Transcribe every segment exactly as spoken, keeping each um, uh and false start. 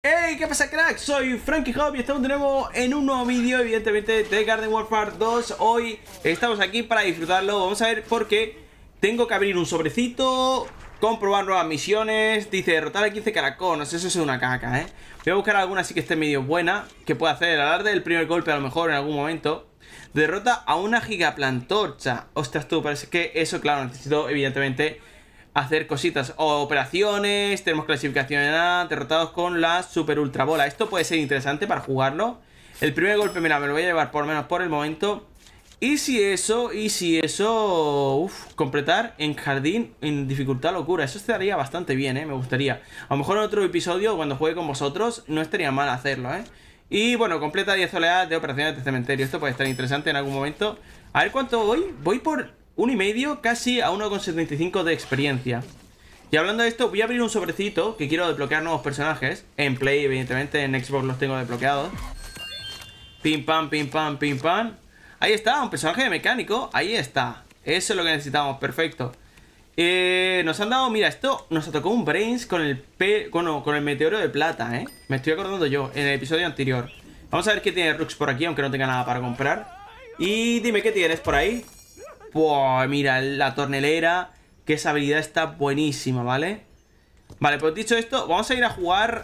Hey, ¿qué pasa, crack? Soy Frankie Hop y estamos de nuevo en un nuevo vídeo, evidentemente, de Garden Warfare dos. Hoy estamos aquí para disfrutarlo. Vamos a ver por qué tengo que abrir un sobrecito, comprobar nuevas misiones. Dice derrotar a quince caraconos. Eso es una caca, ¿eh? Voy a buscar alguna así que esté medio buena, que pueda hacer alarde del primer golpe a lo mejor en algún momento. Derrota a una gigaplantorcha. Ostras tú, parece que eso, claro, necesito evidentemente hacer cositas o operaciones. Tenemos clasificación en A, derrotados con la super ultra bola. Esto puede ser interesante para jugarlo. El primer golpe, mira, me lo voy a llevar por lo menos por el momento. Y si eso, y si eso, uff, completar en jardín en dificultad locura. Eso estaría bastante bien, eh, me gustaría. A lo mejor en otro episodio, cuando juegue con vosotros, no estaría mal hacerlo, eh. Y bueno, completa diez oleadas de operaciones de cementerio. Esto puede estar interesante en algún momento. A ver cuánto voy. Voy por uno y medio, casi a uno coma setenta y cinco de experiencia. Y hablando de esto, voy a abrir un sobrecito que quiero desbloquear nuevos personajes. En Play, evidentemente, en Xbox los tengo desbloqueados. Pim pam, pim pam, pim pam. Ahí está, un personaje de mecánico. Ahí está, eso es lo que necesitamos, perfecto. eh, Nos han dado, mira, esto nos tocó un Brains con el, P, con, con el meteoro de plata, eh. Me estoy acordando yo, en el episodio anterior. Vamos a ver qué tiene Rux por aquí, aunque no tenga nada para comprar. Y dime, ¿qué tienes por ahí? Buah, mira, la tornelera, que esa habilidad está buenísima, ¿vale? Vale, pues dicho esto, vamos a ir a jugar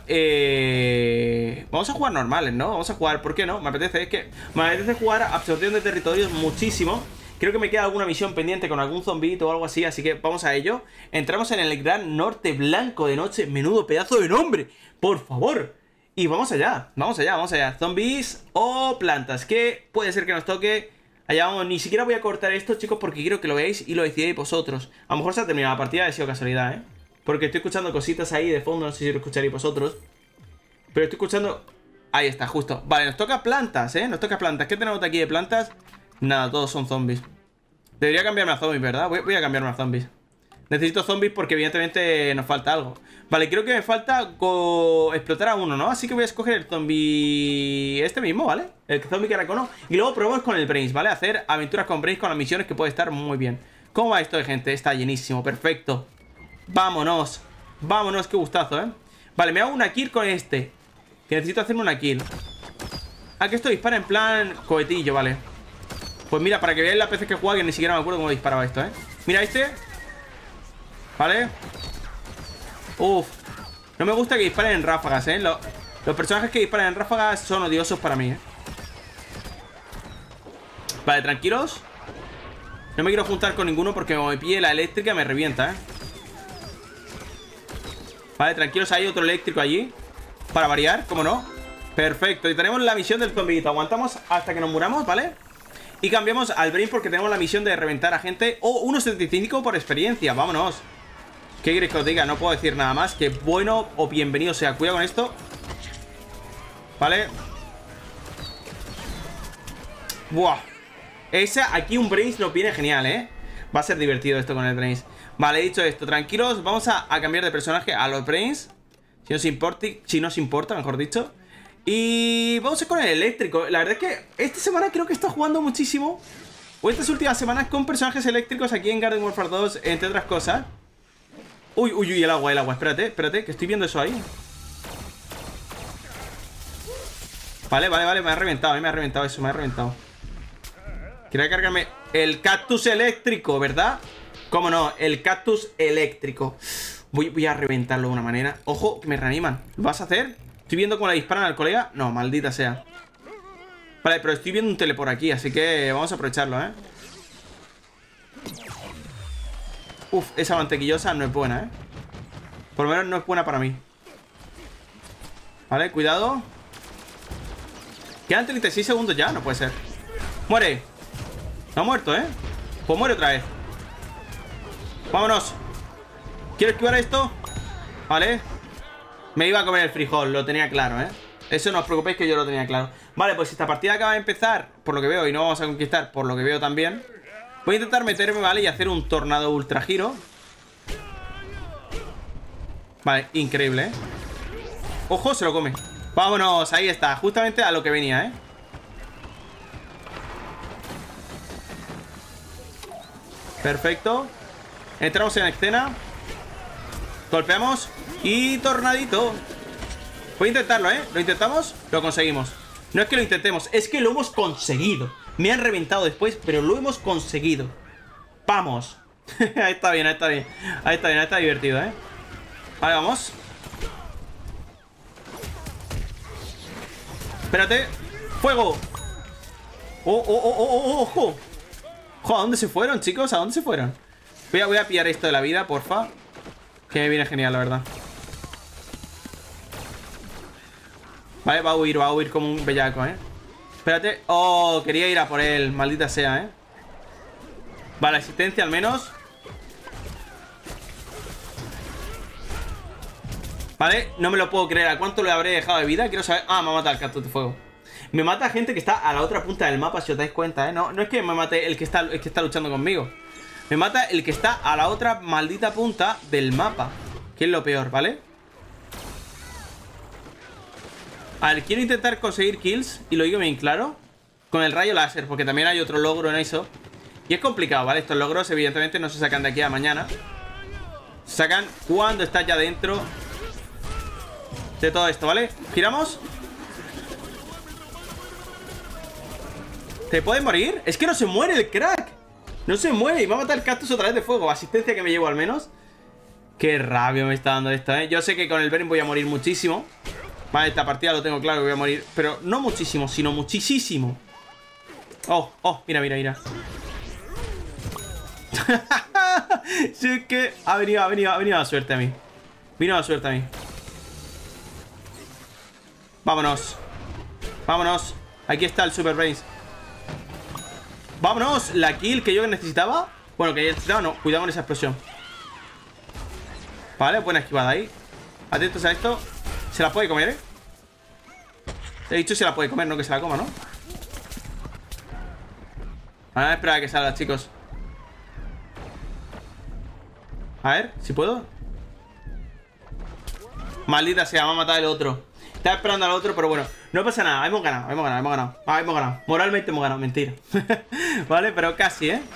eh... Vamos a jugar normales, ¿no? Vamos a jugar, ¿por qué no? Me apetece, es que me apetece jugar absorción de territorios muchísimo. Creo que me queda alguna misión pendiente con algún zombito o algo así, así que vamos a ello. Entramos en el Gran Norte Blanco de noche. Menudo pedazo de nombre, por favor. Y vamos allá, vamos allá, vamos allá. Zombies o plantas, que puede ser que nos toque. Allá vamos, ni siquiera voy a cortar esto, chicos, porque quiero que lo veáis y lo decidáis vosotros. A lo mejor se ha terminado la partida, ha sido casualidad, ¿eh? Porque estoy escuchando cositas ahí de fondo, no sé si lo escucharéis vosotros. Pero estoy escuchando... Ahí está, justo. Vale, nos toca plantas, ¿eh? Nos toca plantas. ¿Qué tenemos aquí de plantas? Nada, todos son zombies. Debería cambiarme a zombies, ¿verdad? Voy, voy a cambiarme a zombies. Necesito zombies porque evidentemente nos falta algo. Vale, creo que me falta explotar a uno, ¿no? Así que voy a escoger el zombie... Este mismo, ¿vale? El zombie caracono. Y luego probamos con el Brains, ¿vale? Hacer aventuras con Brains con las misiones, que puede estar muy bien. ¿Cómo va esto de gente? Está llenísimo, perfecto. Vámonos. Vámonos, qué gustazo, ¿eh? Vale, me hago una kill con este, que necesito hacerme una kill. Ah, que esto dispara en plan cohetillo, vale. Pues mira, para que veáis las veces que juega, que ni siquiera me acuerdo cómo disparaba esto, ¿eh? Mira este. Vale. Uf. No me gusta que disparen en ráfagas, ¿eh? Los, los personajes que disparan en ráfagas son odiosos para mí, ¿eh? Vale, tranquilos. No me quiero juntar con ninguno porque como me pille la eléctrica me revienta, ¿eh? Vale, tranquilos, hay otro eléctrico allí. Para variar, ¿cómo no? Perfecto, y tenemos la misión del zombito. Aguantamos hasta que nos muramos, ¿vale? Y cambiamos al Brain porque tenemos la misión de reventar a gente. Oh, uno coma setenta y cinco por experiencia, vámonos. ¿Qué queréis que os diga? No puedo decir nada más. Que bueno o bienvenido sea. Cuidado con esto. Vale. Buah. Esa, aquí un Brains nos viene genial, ¿eh? Va a ser divertido esto con el Brains. Vale, dicho esto, tranquilos. Vamos a, a cambiar de personaje a los Brains. Si nos importa, si nos importa, mejor dicho. Y vamos a ir con el eléctrico. La verdad es que esta semana creo que he estado jugando muchísimo, o estas últimas semanas, con personajes eléctricos aquí en Garden Warfare dos, entre otras cosas. Uy, uy, uy, el agua, el agua, espérate, espérate, que estoy viendo eso ahí. Vale, vale, vale, me ha reventado, me ha reventado eso, me ha reventado. Quería cargarme el cactus eléctrico, ¿verdad? ¿Cómo no? El cactus eléctrico. Voy, voy a reventarlo de una manera. Ojo, que me reaniman. ¿Lo vas a hacer? Estoy viendo cómo le disparan al colega. No, maldita sea. Vale, pero estoy viendo un tele por aquí, así que vamos a aprovecharlo, ¿eh? Uf, esa mantequillosa no es buena, ¿eh? Por lo menos no es buena para mí. Vale, cuidado. Quedan treinta y seis segundos ya, no puede ser. ¡Muere! No ha muerto, ¿eh? Pues muere otra vez. ¡Vámonos! ¿Quiero esquivar esto? Vale. Me iba a comer el frijol, lo tenía claro, ¿eh? Eso no os preocupéis, que yo lo tenía claro. Vale, pues esta partida acaba de empezar, por lo que veo, y no vamos a conquistar, por lo que veo también. Voy a intentar meterme, ¿vale? Y hacer un tornado ultra giro. Vale, increíble, ¿eh? Ojo, se lo come. Vámonos, ahí está, justamente a lo que venía, ¿eh? Perfecto. Entramos en escena. Golpeamos. Y tornadito. Voy a intentarlo, ¿eh? Lo intentamos, lo conseguimos. No es que lo intentemos, es que lo hemos conseguido. Me han reventado después, pero lo hemos conseguido. ¡Vamos! Ahí está bien, ahí está bien. Ahí está bien, ahí está divertido, ¿eh? Vale, vamos. Espérate. ¡Fuego! ¡Oh, oh, oh, oh, oh, ojo! ¡Ojo! ¿A dónde se fueron, chicos? ¿A dónde se fueron? Voy a, voy a pillar esto de la vida, porfa. Que me viene genial, la verdad. Vale, va a huir, va a huir como un bellaco, ¿eh? Espérate. Oh, quería ir a por él. Maldita sea, ¿eh? Vale, asistencia al menos. Vale, no me lo puedo creer. ¿A cuánto le habré dejado de vida? Quiero saber. Ah, me mata el cactus de fuego. Me mata gente que está a la otra punta del mapa, si os dais cuenta, ¿eh? No, no es que me mate el que está, el que está luchando conmigo. Me mata el que está a la otra maldita punta del mapa. Que es lo peor, ¿vale? A ver, quiero intentar conseguir kills. Y lo digo bien claro. Con el rayo láser, porque también hay otro logro en eso. Y es complicado, ¿vale? Estos logros evidentemente no se sacan de aquí a mañana. Se sacan cuando estás ya dentro de todo esto, ¿vale? Giramos. ¿Te puede morir? Es que no se muere el crack. No se muere y va a matar el cactus otra vez de fuego. Asistencia que me llevo al menos. Qué rabia me está dando esto, ¿eh? Yo sé que con el Beren voy a morir muchísimo. Vale, esta partida lo tengo claro que voy a morir. Pero no muchísimo, sino muchísimo. Oh, oh, mira, mira, mira. Sí, es que ha venido, ha venido, ha venido la suerte a mí. Vino la suerte a mí. Vámonos. Vámonos. Aquí está el Super Brains. Vámonos. La kill que yo necesitaba. Bueno, que yo necesitaba, no. Cuidado con esa explosión. Vale, buena esquivada ahí. Atentos a esto. Se la puede comer, ¿eh? He dicho se la puede comer, no que se la coma, ¿no? Vamos a esperar a que salga, chicos. A ver, si puedo. Maldita sea, me ha matado el otro. Estaba esperando al otro, pero bueno, no pasa nada, hemos ganado, hemos ganado, hemos ganado ah, hemos ganado, moralmente hemos ganado, mentira. Vale, pero casi, ¿eh?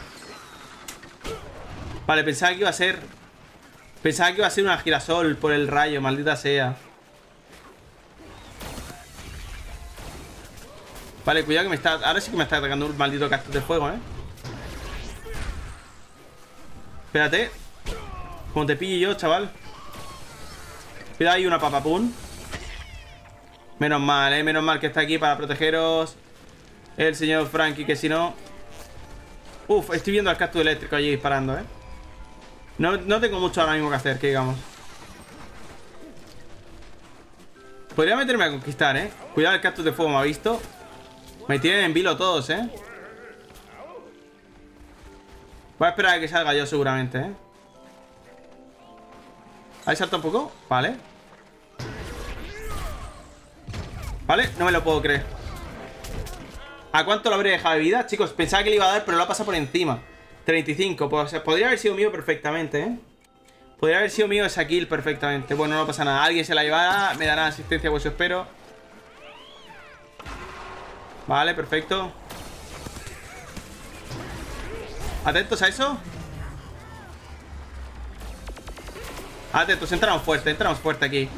Vale, pensaba que iba a ser Pensaba que iba a ser una girasol por el rayo, maldita sea. Vale, cuidado que me está... Ahora sí que me está atacando un maldito cactus de fuego, ¿eh? Espérate. Como te pille yo, chaval. Cuidado, hay una papapún. Menos mal, eh, menos mal que está aquí para protegeros el señor Frankie, que si no... Uf, estoy viendo al cactus eléctrico allí disparando, eh. No, no tengo mucho ahora mismo que hacer, que digamos. Podría meterme a conquistar, eh. Cuidado, el cactus de fuego me ha visto. Me tienen en vilo todos, eh. Voy a esperar a que salga yo seguramente, eh. ¿Ahí salta un poco? Vale. Vale, no me lo puedo creer. ¿A cuánto lo habré dejado de vida? Chicos, pensaba que le iba a dar, pero lo ha pasado por encima. treinta y cinco, pues podría haber sido mío perfectamente, ¿eh? Podría haber sido mío esa kill perfectamente. Bueno, no pasa nada, alguien se la llevará. Me dará asistencia, pues espero. Vale, perfecto. Atentos a eso. Atentos, entramos fuerte, entramos fuerte aquí.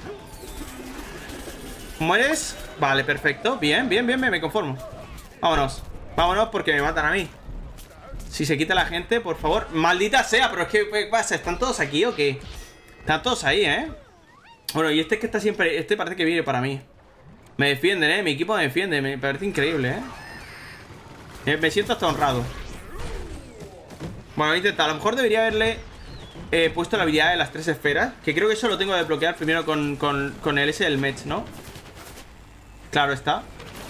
¿Mueres? Vale, perfecto, bien, bien, bien, bien, me conformo. Vámonos, vámonos porque me matan a mí. Si se quita la gente, por favor. Maldita sea, pero es que, ¿qué pasa? ¿Están todos aquí o qué? Están todos ahí, ¿eh? Bueno, y este que está siempre... Este parece que viene para mí. Me defienden, ¿eh? Mi equipo me defiende. Me parece increíble, ¿eh? Me siento hasta honrado. Bueno, intenta. A lo mejor debería haberle eh, puesto la habilidad de las tres esferas. Que creo que eso lo tengo que desbloquear primero con, con, con el S del Mech, ¿no? Claro está.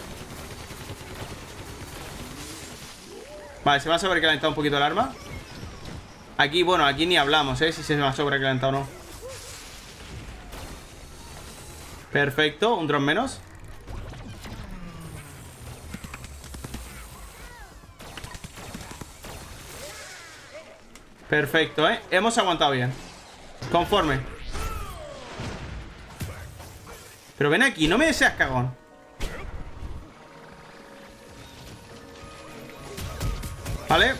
Vale, se me ha sobrecalentado un poquito el arma. Aquí, bueno, aquí ni hablamos, ¿eh? Si se me ha sobrecalentado o no. Perfecto, un dron menos. Perfecto, ¿eh? Hemos aguantado bien. Conforme. Pero ven aquí, no me seas cagón. Vale.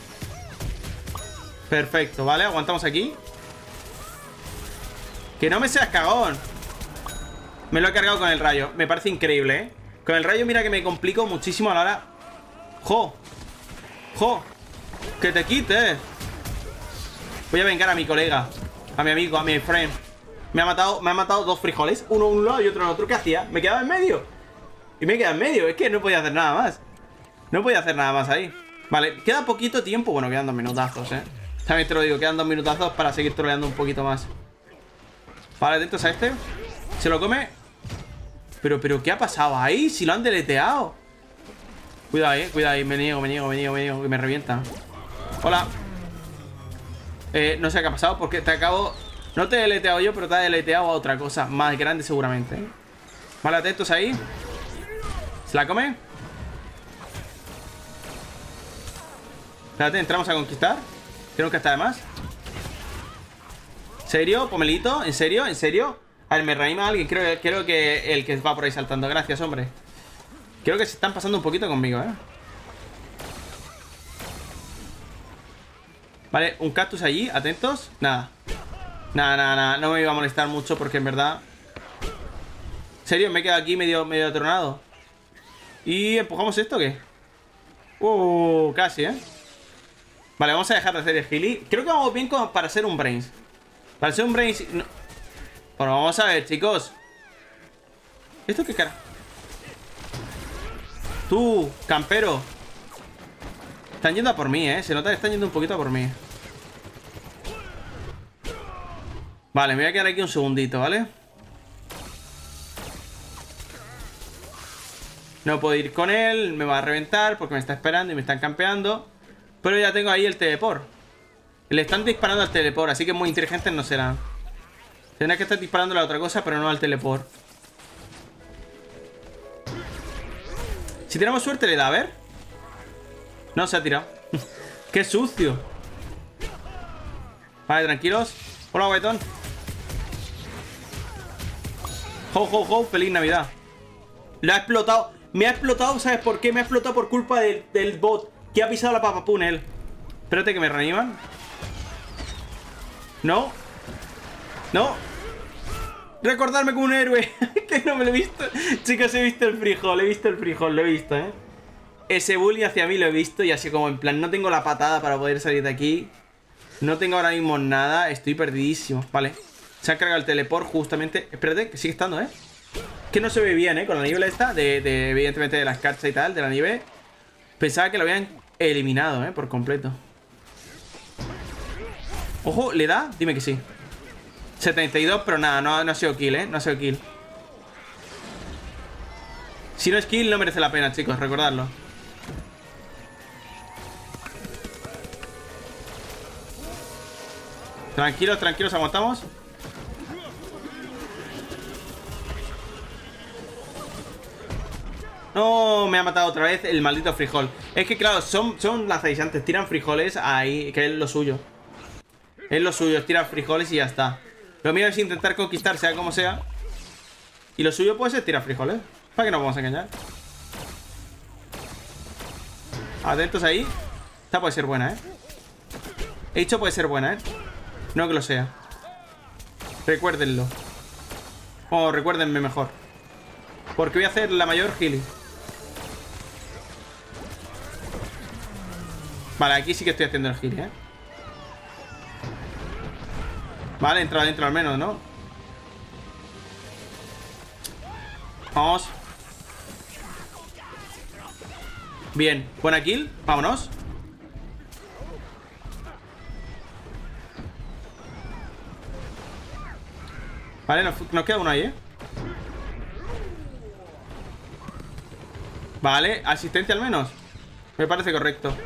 Perfecto, vale, aguantamos aquí. Que no me seas cagón. Me lo he cargado con el rayo. Me parece increíble, ¿eh? Con el rayo mira que me complico muchísimo a la hora... ¡Jo! ¡Jo! ¡Que te quites! Voy a vengar a mi colega. A mi amigo, a mi friend. Me ha matado, me ha matado dos frijoles. Uno a un lado y otro en otro. ¿Qué hacía? Me quedaba en medio. Y me quedaba en medio. Es que no podía hacer nada más. No podía hacer nada más ahí. Vale, queda poquito tiempo. Bueno, quedan dos minutazos, ¿eh? También te lo digo, quedan dos minutazos para seguir troleando un poquito más. Vale, atentos a este. Se lo come. Pero, pero, ¿qué ha pasado ahí? Si lo han deleteado. Cuidado, eh, cuidado ahí. Me niego, me niego, me niego, me niego. Que me revientan. Hola. Eh, no sé qué ha pasado porque te acabo... No te he deleteado yo, pero te he deleteado a otra cosa más grande seguramente, ¿eh? Vale, atentos ahí. ¿Se la come? Espérate, entramos a conquistar. Creo que está de más. ¿En serio, Pomelito? ¿En serio? ¿En serio? A ver, me reanima alguien. Creo, creo que el que va por ahí saltando. Gracias, hombre. Creo que se están pasando un poquito conmigo, ¿eh? Vale, un cactus allí. Atentos. Nada. Nada, nada, nada. No me iba a molestar mucho porque en verdad... ¿En serio? Me he quedado aquí medio, medio atronado. ¿Y empujamos esto o qué? Uh, casi, ¿eh? Vale, vamos a dejar de hacer el gili. Creo que vamos bien como para ser un Brains. Para ser un Brains... No. Bueno, vamos a ver, chicos. ¿Esto qué cara? Tú, campero. Están yendo a por mí, ¿eh? Se nota que están yendo un poquito a por mí. Vale, me voy a quedar aquí un segundito, ¿vale? No puedo ir con él. Me va a reventar porque me está esperando y me están campeando. Pero ya tengo ahí el teleport. Le están disparando al teleport, así que muy inteligentes no serán. Tendrá que estar disparando a la otra cosa, pero no al teleport. Si tenemos suerte le da, a ver. No, se ha tirado. ¡Qué sucio! Vale, tranquilos. Hola, guaitón. Ho, ho, ho, feliz Navidad. Lo ha explotado. Me ha explotado, ¿sabes por qué? Me ha explotado por culpa del, del bot que ha pisado la papapún él. Espérate que me reaniman. No. No. Recordarme como un héroe. Que no me lo he visto. Chicos, he visto el frijol. He visto el frijol. Lo he visto, ¿eh? Ese bullying hacia mí lo he visto. Y así como en plan, no tengo la patada para poder salir de aquí. No tengo ahora mismo nada. Estoy perdidísimo. Vale. Se ha cargado el teleport justamente. Espérate, que sigue estando, ¿eh? Que no se ve bien, ¿eh? Con la nieve esta. De, de evidentemente de las cartas y tal. De la nieve. Pensaba que lo habían eliminado, ¿eh? Por completo. Ojo, ¿le da? Dime que sí. setenta y dos, pero nada, no, no ha sido kill, ¿eh? No ha sido kill. Si no es kill, no merece la pena, chicos, recordadlo. Tranquilos, tranquilos, aguantamos. No, me ha matado otra vez el maldito frijol. Es que claro, son, son lanzaguisantes. Tiran frijoles ahí, que es lo suyo. Es lo suyo, es tirar frijoles y ya está. Lo mío es intentar conquistar, sea como sea. Y lo suyo puede ser tirar frijoles. ¿Para qué nos vamos a engañar? Atentos ahí. Esta puede ser buena, ¿eh? He dicho puede ser buena, ¿eh? No que lo sea. Recuérdenlo. O recuérdenme mejor. Porque voy a hacer la mayor healing. Vale, aquí sí que estoy haciendo el heal, ¿eh? Vale, entra adentro al menos, ¿no? Vamos. Bien, buena kill. Vámonos. Vale, nos, nos queda uno ahí, ¿eh? Vale, asistencia al menos. Me parece correcto.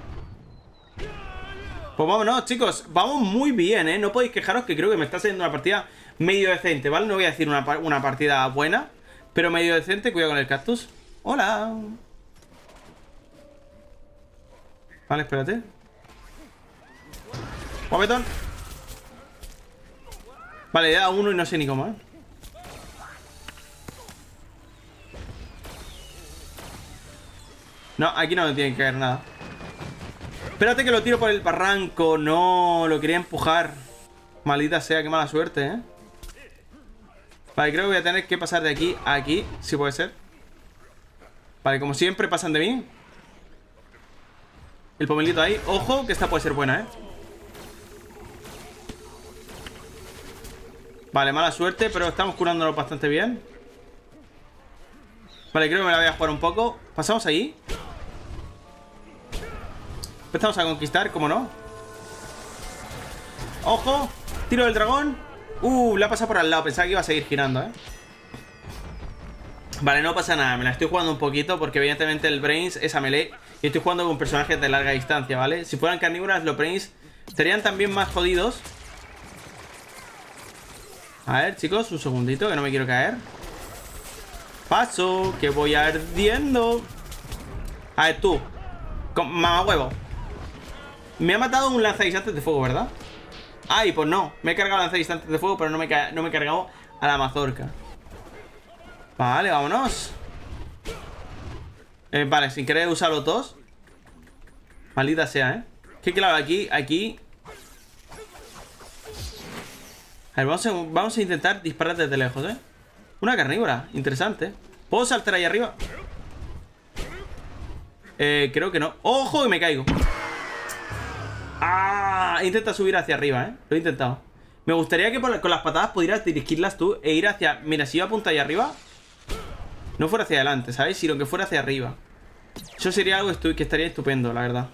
Pues vámonos, chicos. Vamos muy bien, ¿eh? No podéis quejaros, que creo que me está saliendo una partida medio decente, ¿vale? No voy a decir una, una partida buena, pero medio decente. Cuidado con el cactus. Hola. Vale, espérate. Guapetón. Vale, le da uno y no sé ni cómo, ¿eh? No, aquí no me tiene que caer nada. Espérate que lo tiro por el barranco. No, lo quería empujar. Maldita sea, qué mala suerte, ¿eh? Vale, creo que voy a tener que pasar de aquí a aquí. Si puede ser. Vale, como siempre pasan de mí. El pomelito ahí. Ojo, que esta puede ser buena, ¿eh? Vale, mala suerte, pero estamos curándonos bastante bien. Vale, creo que me la voy a jugar un poco. Pasamos ahí. Empezamos a conquistar, ¿cómo no? ¡Ojo! Tiro del dragón. Uh, la ha pasado por al lado. Pensaba que iba a seguir girando, ¿eh? Vale, no pasa nada. Me la estoy jugando un poquito porque evidentemente el Brains es a melee. Y estoy jugando con personajes de larga distancia, ¿vale? Si fueran carnívoras, los Brains serían también más jodidos. A ver, chicos, un segundito, que no me quiero caer. Paso, que voy ardiendo. A ver, tú. Mamá huevo. Me ha matado un lanzaguisantes de fuego, ¿verdad? Ay, pues no. Me he cargado lanzaguisantes de fuego, pero no me, no me he cargado a la mazorca. Vale, vámonos. eh, Vale, sin querer usar los dos. Maldita sea, ¿eh? Que claro, aquí, aquí A ver, vamos a, vamos a intentar disparar desde lejos, ¿eh? Una carnívora, interesante. ¿Puedo saltar ahí arriba? Eh, creo que no. ¡Ojo, que me caigo! ¡Ah! Intenta subir hacia arriba, ¿eh? Lo he intentado. Me gustaría que por, con las patadas pudieras dirigirlas tú e ir hacia... Mira, si yo apunto ahí arriba, no fuera hacia adelante, ¿sabes? Sino que fuera hacia arriba. Eso sería algo que estaría estupendo, la verdad.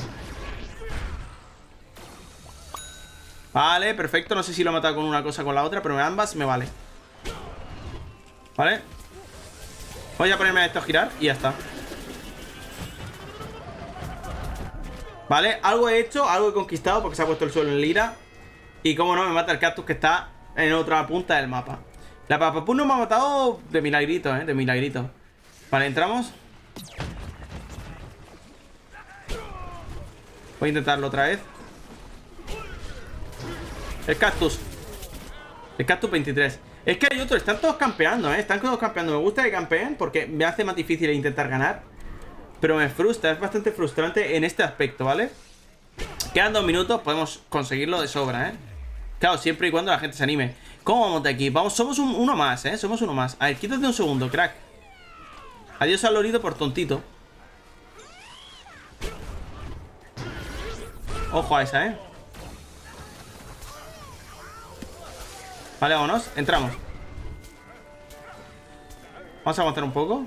Vale, perfecto. No sé si lo he matado con una cosa o con la otra, pero ambas me vale. Vale. Voy a ponerme a esto a girar y ya está. Vale, algo he hecho, algo he conquistado porque se ha puesto el suelo en lira. Y como no, me mata el cactus que está en otra punta del mapa. La papapú no me ha matado de milagrito, eh, de milagrito. Vale, entramos. Voy a intentarlo otra vez. El cactus. El cactus veintitrés. Es que hay otros, están todos campeando, eh. Están todos campeando. Me gusta que campeen porque me hace más difícil intentar ganar. Pero me frustra, es bastante frustrante en este aspecto, ¿vale? Quedan dos minutos, podemos conseguirlo de sobra, ¿eh? Claro, siempre y cuando la gente se anime. ¿Cómo vamos de aquí? Vamos, somos un, uno más, ¿eh? Somos uno más. A ver, quítate un segundo, crack. Adiós al lorido por tontito. Ojo a esa, ¿eh? Vale, vámonos, entramos. Vamos a aguantar un poco.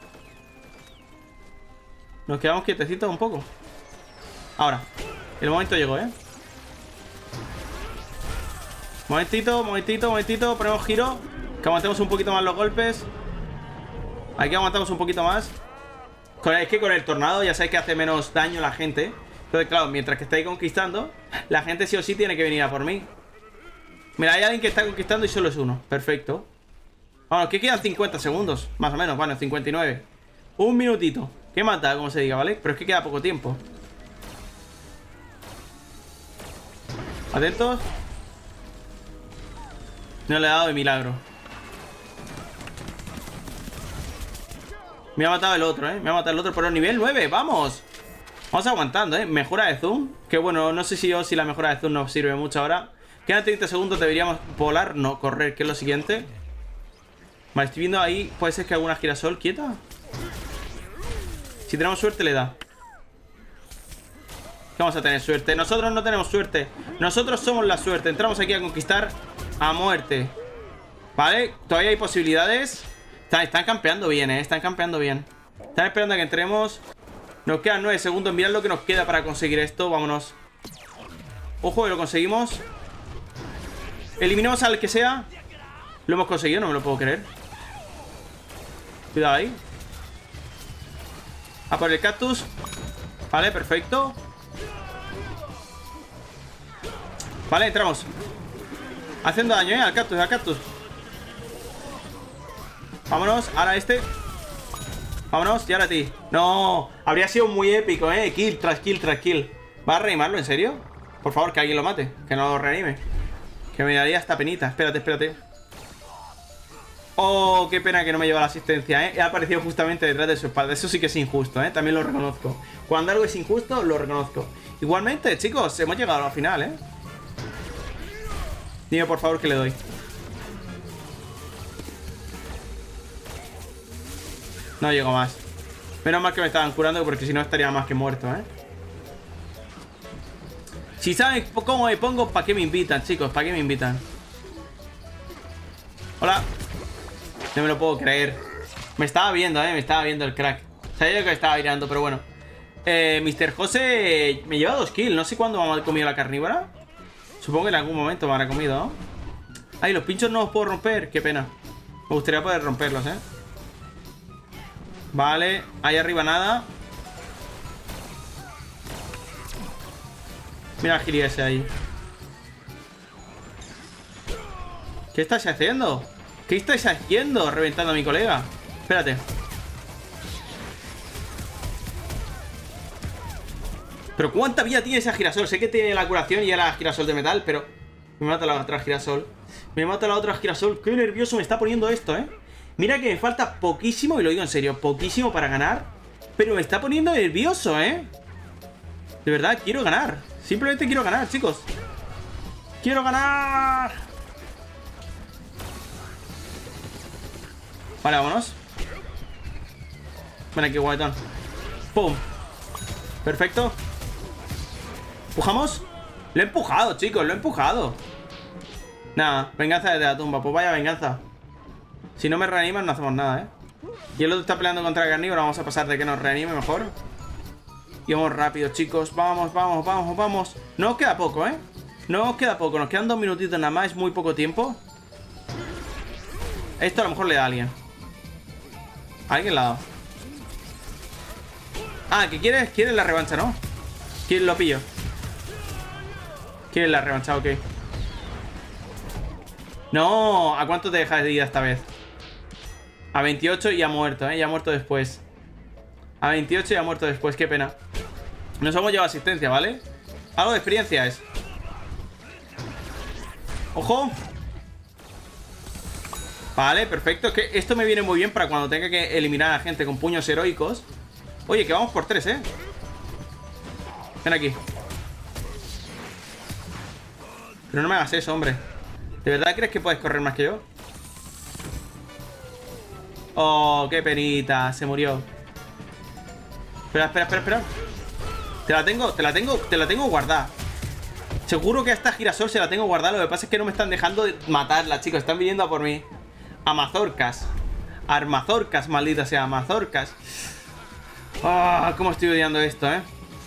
Nos quedamos quietecitos un poco. Ahora, el momento llegó, ¿eh? Momentito, momentito, momentito. Ponemos giro. Que aguantemos un poquito más los golpes. Aquí aguantamos un poquito más. Es que con el tornado ya sabéis que hace menos daño a la gente. Entonces, claro, mientras que estáis conquistando, la gente sí o sí tiene que venir a por mí. Mira, hay alguien que está conquistando y solo es uno. Perfecto. Bueno, que quedan cincuenta segundos, más o menos. Bueno, cincuenta y nueve. Un minutito. ¿Qué mata? Como se diga, ¿vale? Pero es que queda poco tiempo. Atentos. No le he dado de milagro. Me ha matado el otro, ¿eh? Me ha matado el otro, pero nivel nueve, ¡vamos! Vamos aguantando, ¿eh? Mejora de zoom. Que bueno, no sé si yo si la mejora de zoom nos sirve mucho ahora. Quedan treinta segundos, deberíamos volar, no correr, que es lo siguiente. Vale, estoy viendo ahí, puede ser que alguna girasol quieta. Si tenemos suerte le da. ¿Qué vamos a tener suerte? Nosotros no tenemos suerte. Nosotros somos la suerte. Entramos aquí a conquistar a muerte. Vale, todavía hay posibilidades. Están, están campeando bien, eh. Están campeando bien. Están esperando a que entremos. Nos quedan nueve segundos. Mirad lo que nos queda para conseguir esto. Vámonos. Ojo, que lo conseguimos. Eliminamos al que sea. Lo hemos conseguido, no me lo puedo creer. Cuidado ahí. A por el cactus. Vale, perfecto. Vale, entramos. Haciendo daño, eh, al cactus, al cactus. Vámonos, ahora este. Vámonos, y ahora a ti. No, habría sido muy épico, eh. Kill tras kill tras kill. ¿Va a reanimarlo, en serio? Por favor, que alguien lo mate, que no lo reanime. Que me daría esta penita, espérate, espérate. Oh, qué pena que no me lleva la asistencia, ¿eh? He aparecido justamente detrás de su espalda. Eso sí que es injusto, ¿eh? También lo reconozco. Cuando algo es injusto, lo reconozco. Igualmente, chicos, hemos llegado a la final, ¿eh? Dime, por favor, que le doy. No llego más. Menos mal que me estaban curando, porque si no estaría más que muerto, ¿eh? Si saben cómo me pongo, ¿para qué me invitan, chicos? ¿Para qué me invitan? Hola. No me lo puedo creer. Me estaba viendo, ¿eh? Me estaba viendo el crack. Sabía yo que estaba mirando, pero bueno. Eh, mister José me lleva dos kills. No sé cuándo me ha comido la carnívora. Supongo que en algún momento me habrá comido, ¿no? Ay, los pinchos no los puedo romper. Qué pena. Me gustaría poder romperlos, ¿eh? Vale. Ahí arriba nada. Mira el gili ese ahí. ¿Qué estáis haciendo? ¿Qué estáis haciendo? Reventando a mi colega. Espérate. Pero ¿cuánta vida tiene esa girasol? Sé que tiene la curación y era la girasol de metal, pero... Me mata la otra girasol. Me mata la otra girasol. Qué nervioso me está poniendo esto, ¿eh? Mira que me falta poquísimo, y lo digo en serio, poquísimo para ganar. Pero me está poniendo nervioso, ¿eh? De verdad, quiero ganar. Simplemente quiero ganar, chicos. ¡Quiero ganar! Vale, vámonos. Ven aquí, guaetón. ¡Pum! Perfecto. ¿Empujamos? Lo he empujado, chicos, lo he empujado. Nada, venganza desde la tumba. Pues vaya venganza. Si no me reaniman no hacemos nada, ¿eh? Y el otro está peleando contra el carnívoro. Vamos a pasar de que nos reanime mejor. Y vamos rápido, chicos. Vamos, vamos, vamos, vamos. No os queda poco, ¿eh? No os queda poco. Nos quedan dos minutitos nada más. Es muy poco tiempo. Esto a lo mejor le da a alguien. ¿A alguien le ha dado? Ah, ¿qué quieres? ¿Quieres la revancha, no? ¿Quién lo pillo? ¿Quieres la revancha? Ok. No, ¿a cuánto te dejas de vida esta vez? A veintiocho y ha muerto, ¿eh? Ya ha muerto después. A veintiocho y ha muerto después, qué pena. Nos hemos llevado asistencia, ¿vale? Algo de experiencia es. ¡Ojo! Vale, perfecto. Es que esto me viene muy bien para cuando tenga que eliminar a gente con puños heroicos. Oye, que vamos por tres, ¿eh? Ven aquí. Pero no me hagas eso, hombre. ¿De verdad crees que puedes correr más que yo? Oh, qué penita. Se murió. Espera, espera, espera, espera. Te la tengo, te la tengo, te la tengo guardada. Seguro que a esta girasol se la tengo guardada. Lo que pasa es que no me están dejando de matarla, chicos. Están viniendo a por mí. A mazorcas. Armazorcas, maldita sea, mazorcas. Ah, oh, cómo estoy odiando esto, eh.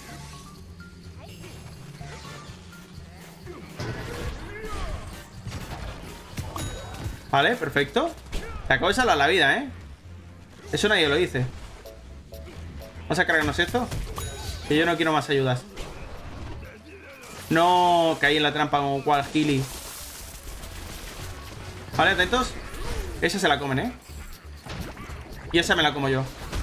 Vale, perfecto. Te acabo de salvar la vida, eh. Eso nadie lo dice. Vamos a cargarnos esto. Que yo no quiero más ayudas. No, caí en la trampa como cual gili. Vale, atentos. Esa se la comen, eh. Y esa me la como yo.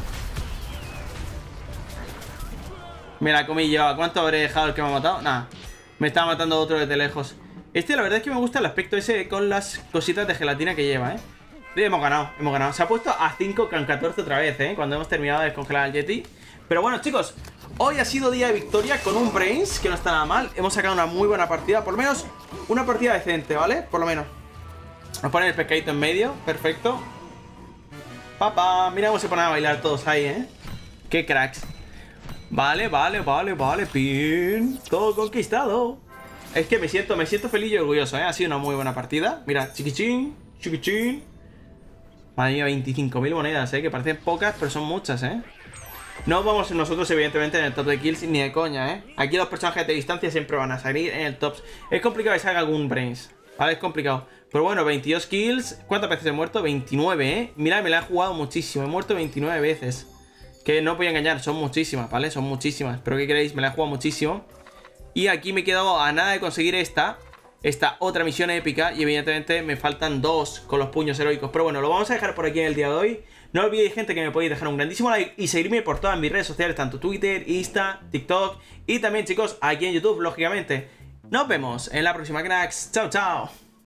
Me la comí yo. ¿A cuánto habré dejado el que me ha matado? Nada. Me estaba matando otro desde lejos. Este, la verdad es que me gusta el aspecto ese con las cositas de gelatina que lleva, ¿eh? Y hemos ganado, hemos ganado. Se ha puesto a cinco con catorce otra vez, ¿eh? Cuando hemos terminado de descongelar al Yeti. Pero bueno, chicos, hoy ha sido día de victoria con un Brains, que no está nada mal. Hemos sacado una muy buena partida. Por lo menos una partida decente, ¿vale? Por lo menos. Nos ponen el pescadito en medio. Perfecto. Papá, mira cómo se ponen a bailar todos ahí, ¿eh? Qué cracks. Vale, vale, vale, vale. Pin. Todo conquistado. Es que me siento, me siento feliz y orgulloso, ¿eh? Ha sido una muy buena partida. Mira, chiquichín, chiquichín. Madre mía, veinticinco mil monedas, ¿eh? Que parecen pocas, pero son muchas, ¿eh? No vamos nosotros, evidentemente, en el top de kills ni de coña, ¿eh? Aquí los personajes de distancia siempre van a salir en el top. Es complicado que salga algún Brains, ¿vale? Es complicado. Pero bueno, veintidós kills. ¿Cuántas veces he muerto? veintinueve, ¿eh? Mira, me la he jugado muchísimo. He muerto veintinueve veces. Que no voy a engañar, son muchísimas, ¿vale? Son muchísimas. Pero ¿qué queréis? Me la he jugado muchísimo. Y aquí me he quedado a nada de conseguir esta Esta otra misión épica. Y evidentemente me faltan dos con los puños heroicos. Pero bueno, lo vamos a dejar por aquí en el día de hoy. No olvidéis, gente, que me podéis dejar un grandísimo like y seguirme por todas mis redes sociales, tanto Twitter, Insta, TikTok y también, chicos, aquí en YouTube, lógicamente. Nos vemos en la próxima, cracks. Chao, chao.